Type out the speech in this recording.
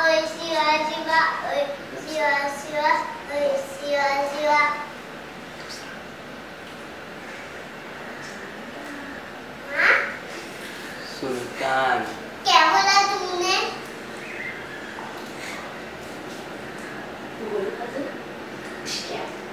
ओय शिवा शिवा ओय शिवा शिवा ओय शिवा शिवा। हाँ? सुल्तान। क्या बोला तुमने? तू बोल क्या?